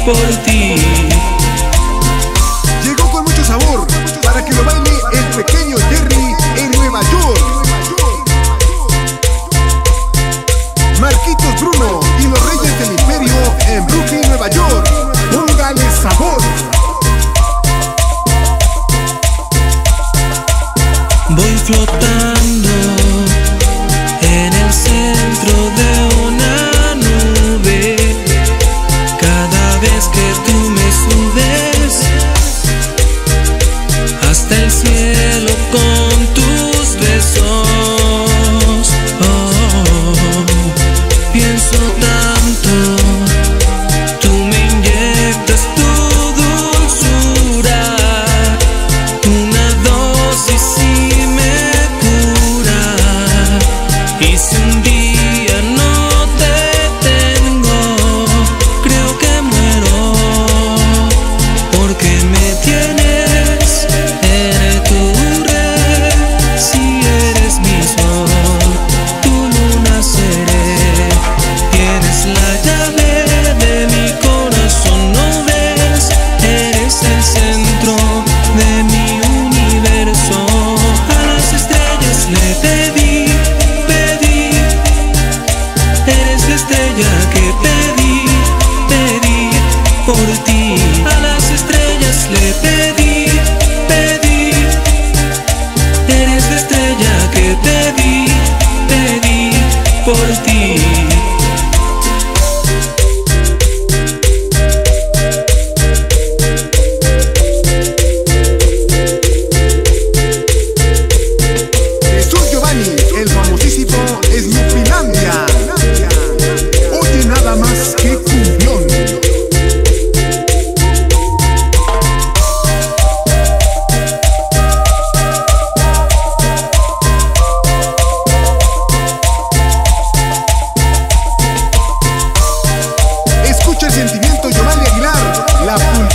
por ti. Llegó con mucho sabor para que lo baile el pequeño Jerry en Nueva York. Marquitos Bruno y los Reyes del Imperio en Brooklyn, Nueva York. Póngale sabor. Voy flotando en el centro de una nube. Cada vez que tú me subes hasta el cielo con tus besos, pienso tanto, tú me inyectas tu dulzura, una dosis y me cura. Y si un día no te tengo, creo que muero, porque me tienes, eres tu red. Si eres mi sol, tu luna seré, tienes la llave de mi corazón, ¿no ves? Eres el centro de mi universo. A las estrellas le pedí, eres la estrella que pedí por ti. A las estrellas le pedí, eres la estrella que pedí por ti. Jesús Giovanni, el famosísimo Snoopylandia. Oye nada más que cumbión. Escucha el sentimiento, Giovanni Aguilar, la